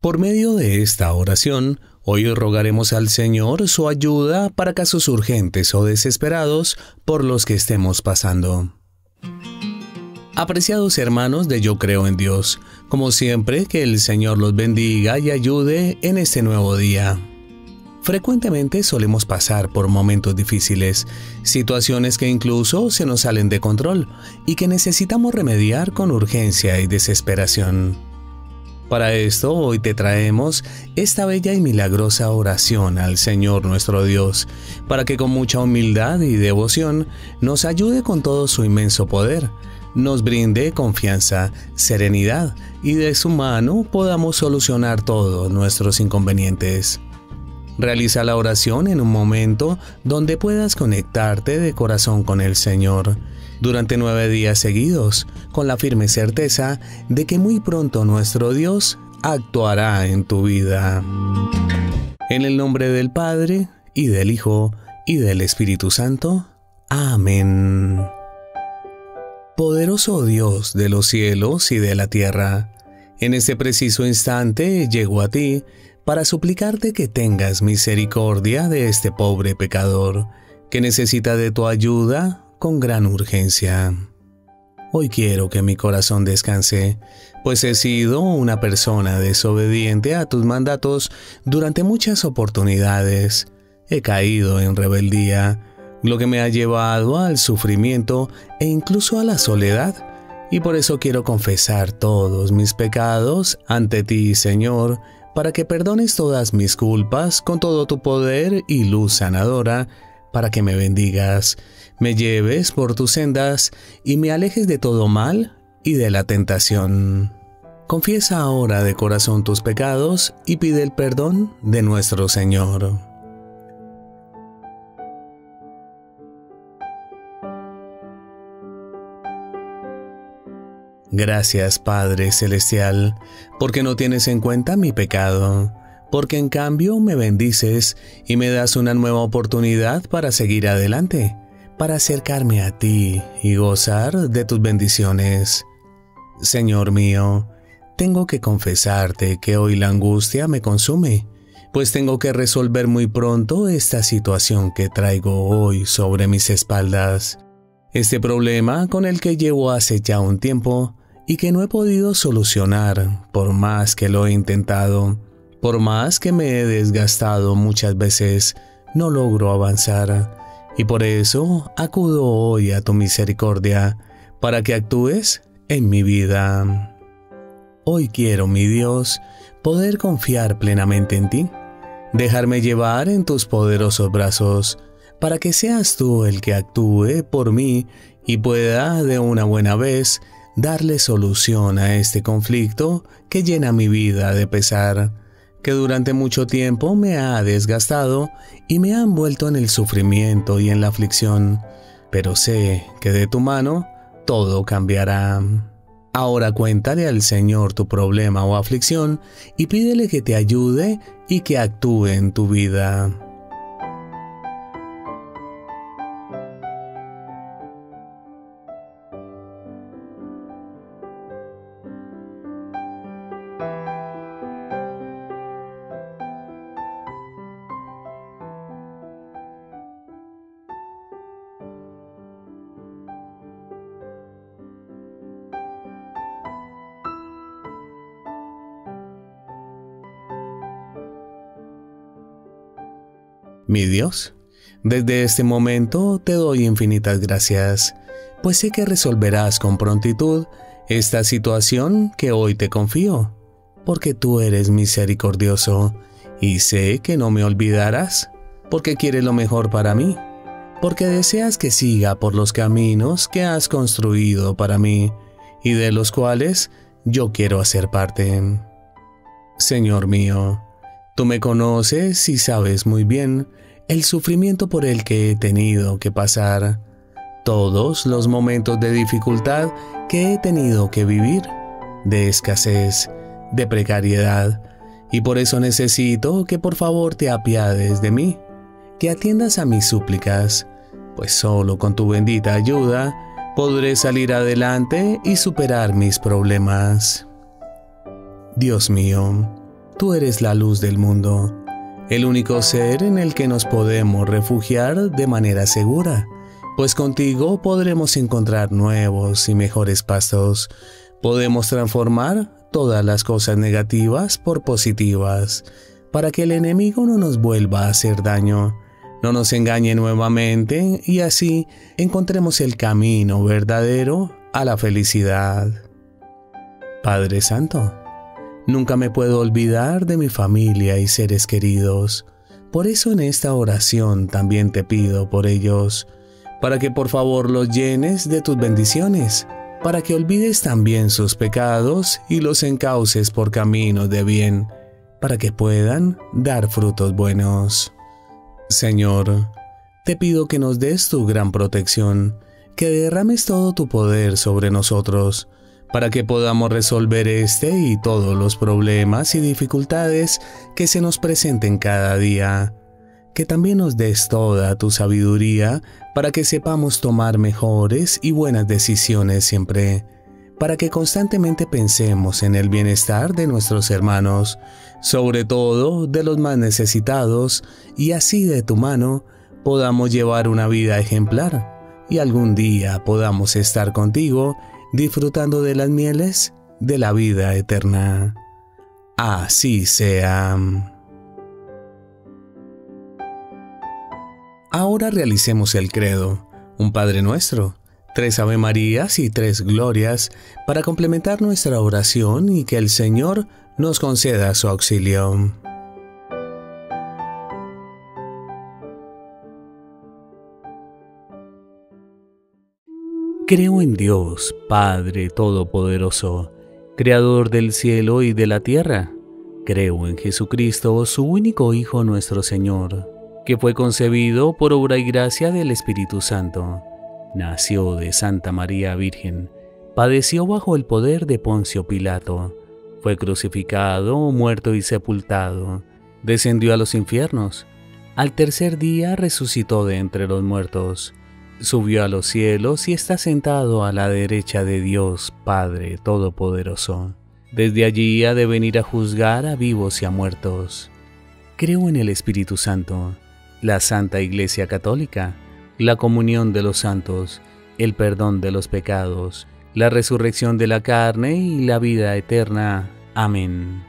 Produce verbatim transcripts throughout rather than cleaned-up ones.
Por medio de esta oración, hoy rogaremos al Señor su ayuda para casos urgentes o desesperados por los que estemos pasando. Apreciados hermanos de Yo Creo en Dios, como siempre, que el Señor los bendiga y ayude en este nuevo día. Frecuentemente solemos pasar por momentos difíciles, situaciones que incluso se nos salen de control y que necesitamos remediar con urgencia y desesperación. Para esto, hoy te traemos esta bella y milagrosa oración al Señor nuestro Dios, para que con mucha humildad y devoción nos ayude con todo su inmenso poder, nos brinde confianza, serenidad y de su mano podamos solucionar todos nuestros inconvenientes. Realiza la oración en un momento donde puedas conectarte de corazón con el Señor durante nueve días seguidos, con la firme certeza de que muy pronto nuestro Dios actuará en tu vida. En el nombre del Padre, y del Hijo, y del Espíritu Santo. Amén. Poderoso Dios de los cielos y de la tierra, en este preciso instante llego a ti para suplicarte que tengas misericordia de este pobre pecador, que necesita de tu ayuda con gran urgencia. Hoy quiero que mi corazón descanse, pues he sido una persona desobediente a tus mandatos durante muchas oportunidades. He caído en rebeldía, lo que me ha llevado al sufrimiento e incluso a la soledad, y por eso quiero confesar todos mis pecados ante ti, Señor, para que perdones todas mis culpas con todo tu poder y luz sanadora, para que me bendigas, me lleves por tus sendas y me alejes de todo mal y de la tentación. Confiesa ahora de corazón tus pecados y pide el perdón de nuestro Señor. Gracias, Padre Celestial, porque no tienes en cuenta mi pecado, porque en cambio me bendices y me das una nueva oportunidad para seguir adelante, para acercarme a ti y gozar de tus bendiciones. Señor mío, tengo que confesarte que hoy la angustia me consume, pues tengo que resolver muy pronto esta situación que traigo hoy sobre mis espaldas. Este problema con el que llevo hace ya un tiempo y que no he podido solucionar por más que lo he intentado. Por más que me he desgastado muchas veces, no logro avanzar, y por eso acudo hoy a tu misericordia, para que actúes en mi vida. Hoy quiero, mi Dios, poder confiar plenamente en ti, dejarme llevar en tus poderosos brazos, para que seas tú el que actúe por mí y pueda de una buena vez darle solución a este conflicto que llena mi vida de pesar, que durante mucho tiempo me ha desgastado y me ha envuelto en el sufrimiento y en la aflicción, pero sé que de tu mano todo cambiará. Ahora cuéntale al Señor tu problema o aflicción y pídele que te ayude y que actúe en tu vida. Mi Dios, desde este momento te doy infinitas gracias, pues sé que resolverás con prontitud esta situación que hoy te confío, porque tú eres misericordioso y sé que no me olvidarás, porque quieres lo mejor para mí, porque deseas que siga por los caminos que has construido para mí y de los cuales yo quiero hacer parte. Señor mío, tú me conoces y sabes muy bien el sufrimiento por el que he tenido que pasar, todos los momentos de dificultad que he tenido que vivir, de escasez, de precariedad, y por eso necesito que por favor te apiades de mí, que atiendas a mis súplicas, pues solo con tu bendita ayuda podré salir adelante y superar mis problemas. Dios mío, tú eres la luz del mundo, el único ser en el que nos podemos refugiar de manera segura, pues contigo podremos encontrar nuevos y mejores pastos. Podemos transformar todas las cosas negativas por positivas, para que el enemigo no nos vuelva a hacer daño, no nos engañe nuevamente y así encontremos el camino verdadero a la felicidad. Padre Santo, nunca me puedo olvidar de mi familia y seres queridos. Por eso en esta oración también te pido por ellos, para que por favor los llenes de tus bendiciones, para que olvides también sus pecados y los encauces por caminos de bien, para que puedan dar frutos buenos. Señor, te pido que nos des tu gran protección, que derrames todo tu poder sobre nosotros, para que podamos resolver este y todos los problemas y dificultades que se nos presenten cada día. Que también nos des toda tu sabiduría para que sepamos tomar mejores y buenas decisiones siempre, para que constantemente pensemos en el bienestar de nuestros hermanos, sobre todo de los más necesitados, y así de tu mano podamos llevar una vida ejemplar y algún día podamos estar contigo disfrutando de las mieles de la vida eterna. Así sea. Ahora realicemos el credo, un Padre Nuestro, tres Ave Marías y tres Glorias para complementar nuestra oración y que el Señor nos conceda su auxilio. Creo en Dios, Padre Todopoderoso, Creador del cielo y de la tierra. Creo en Jesucristo, su único Hijo nuestro Señor, que fue concebido por obra y gracia del Espíritu Santo. Nació de Santa María Virgen, padeció bajo el poder de Poncio Pilato, fue crucificado, muerto y sepultado, descendió a los infiernos, al tercer día resucitó de entre los muertos, subió a los cielos y está sentado a la derecha de Dios Padre Todopoderoso. Desde allí ha de venir a juzgar a vivos y a muertos. Creo en el Espíritu Santo, la Santa Iglesia Católica, la comunión de los santos, el perdón de los pecados, la resurrección de la carne y la vida eterna. Amén.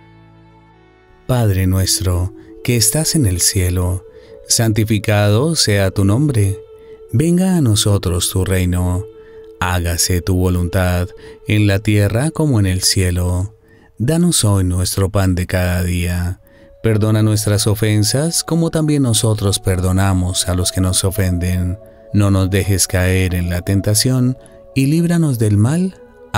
Padre nuestro, que estás en el cielo, santificado sea tu nombre. Venga a nosotros tu reino. Hágase tu voluntad, en la tierra como en el cielo. Danos hoy nuestro pan de cada día. Perdona nuestras ofensas, como también nosotros perdonamos a los que nos ofenden. No nos dejes caer en la tentación, y líbranos del mal.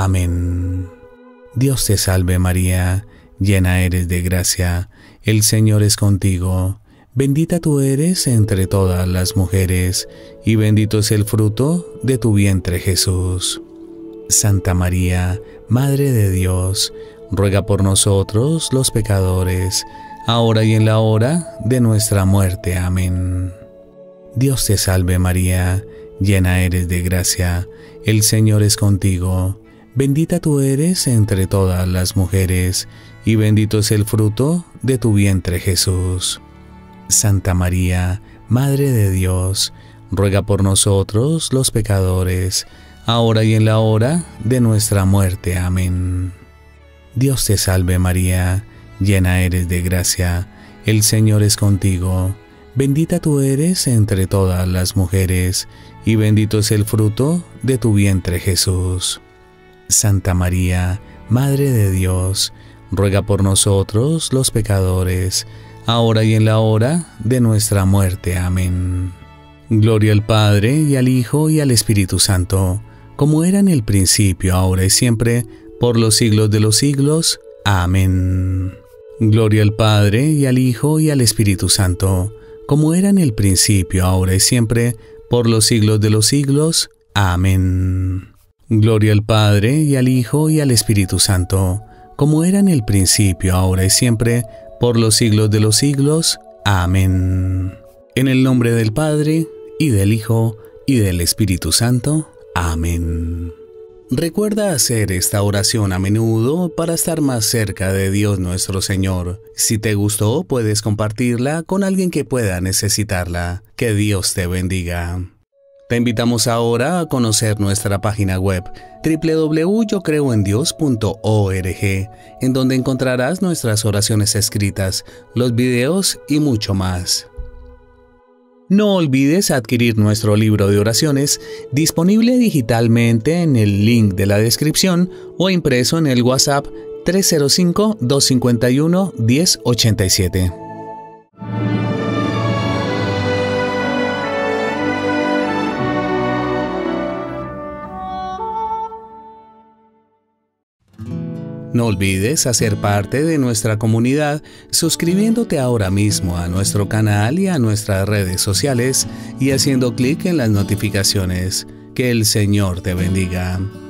Amén. Dios te salve María, llena eres de gracia, el Señor es contigo. Bendita tú eres entre todas las mujeres, y bendito es el fruto de tu vientre Jesús. Santa María, Madre de Dios, ruega por nosotros los pecadores, ahora y en la hora de nuestra muerte. Amén. Dios te salve María, llena eres de gracia, el Señor es contigo. Bendita tú eres entre todas las mujeres, y bendito es el fruto de tu vientre Jesús. Santa María, Madre de Dios, ruega por nosotros los pecadores, ahora y en la hora de nuestra muerte. Amén. Dios te salve María, llena eres de gracia, el Señor es contigo. Bendita tú eres entre todas las mujeres, y bendito es el fruto de tu vientre Jesús. Santa María, Madre de Dios, ruega por nosotros los pecadores, ahora y en la hora de nuestra muerte. Amén. Gloria al Padre, y al Hijo, y al Espíritu Santo, como era en el principio, ahora y siempre, por los siglos de los siglos. Amén. Gloria al Padre, y al Hijo, y al Espíritu Santo, como era en el principio, ahora y siempre, por los siglos de los siglos. Amén. Gloria al Padre, y al Hijo, y al Espíritu Santo, como era en el principio, ahora y siempre, por los siglos de los siglos. Amén. En el nombre del Padre, y del Hijo, y del Espíritu Santo. Amén. Recuerda hacer esta oración a menudo para estar más cerca de Dios nuestro Señor. Si te gustó, puedes compartirla con alguien que pueda necesitarla. Que Dios te bendiga. Te invitamos ahora a conocer nuestra página web doble u doble u doble u punto yo creo en dios punto org, en donde encontrarás nuestras oraciones escritas, los videos y mucho más. No olvides adquirir nuestro libro de oraciones, disponible digitalmente en el link de la descripción o impreso en el WhatsApp tres cero cinco, dos cinco uno, uno cero ocho siete. No olvides hacer parte de nuestra comunidad suscribiéndote ahora mismo a nuestro canal y a nuestras redes sociales y haciendo clic en las notificaciones. Que el Señor te bendiga.